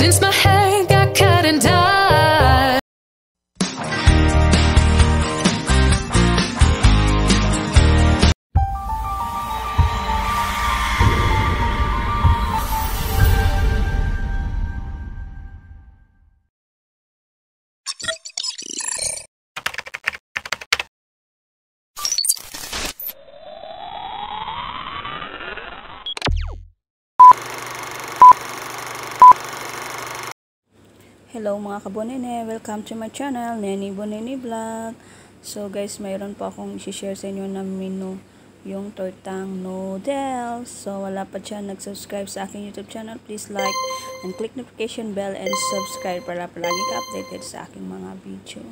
since my hair got cut and dyed. Hello mga kabonene, welcome to my channel, Neni Bonene Vlog. So guys, mayroon po akong i-share sa inyo na menu, yung Tortang noodles. So wala pa dyan nag-subscribe sa aking YouTube channel, please like and click notification bell and subscribe para palagi ka updated sa aking mga video.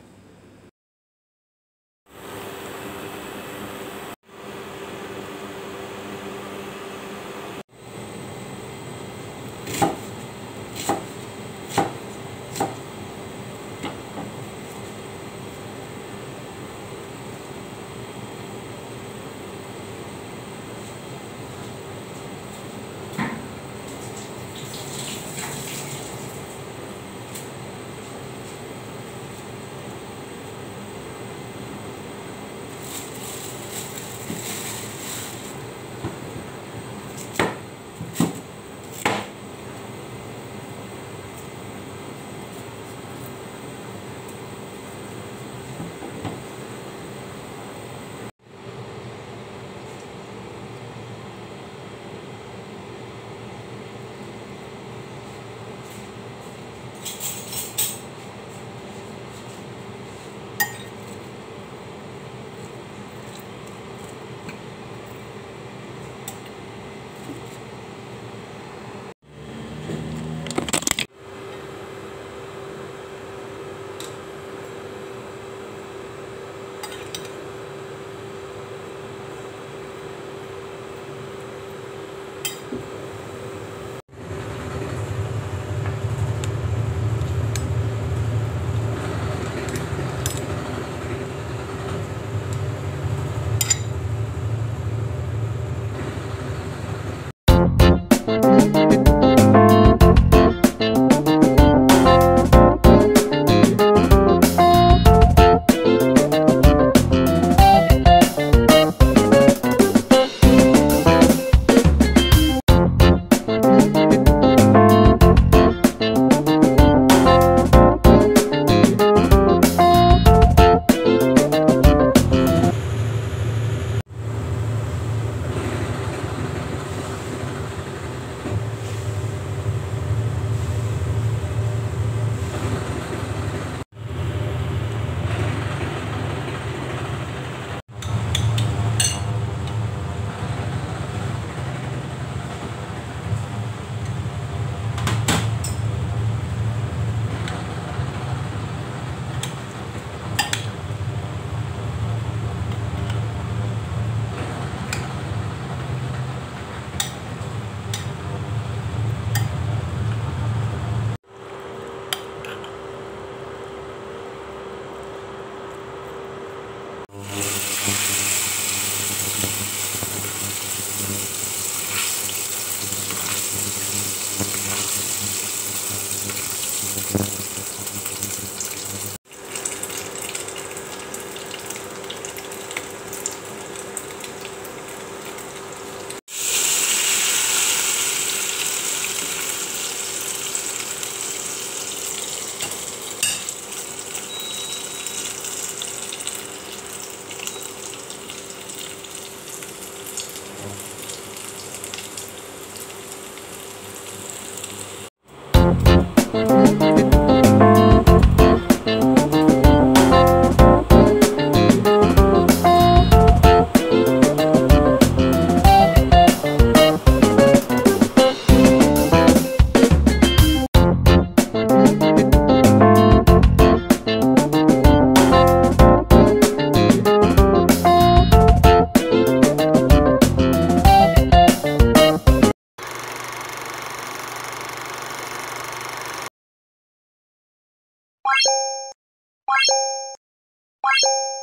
Bye.